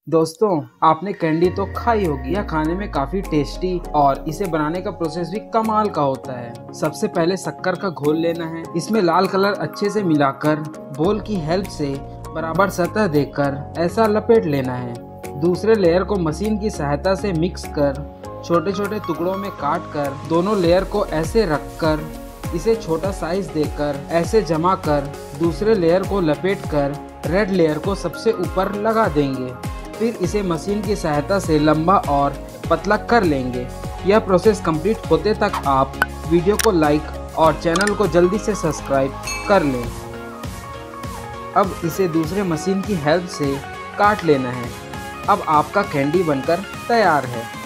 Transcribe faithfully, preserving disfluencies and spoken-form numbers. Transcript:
दोस्तों, आपने कैंडी तो खाई होगी। यह खाने में काफी टेस्टी और इसे बनाने का प्रोसेस भी कमाल का होता है। सबसे पहले शक्कर का घोल लेना है। इसमें लाल कलर अच्छे से मिलाकर बोल की हेल्प से बराबर सतह देकर ऐसा लपेट लेना है। दूसरे लेयर को मशीन की सहायता से मिक्स कर छोटे छोटे टुकड़ों में काट कर दोनों लेयर को ऐसे रखकर इसे छोटा साइज देकर ऐसे जमा कर दूसरे लेयर को लपेट कर रेड लेयर को सबसे ऊपर लगा देंगे। फिर इसे मशीन की सहायता से लंबा और पतला कर लेंगे। यह प्रोसेस कंप्लीट होते तक आप वीडियो को लाइक और चैनल को जल्दी से सब्सक्राइब कर लें। अब इसे दूसरे मशीन की हेल्प से काट लेना है। अब आपका कैंडी बनकर तैयार है।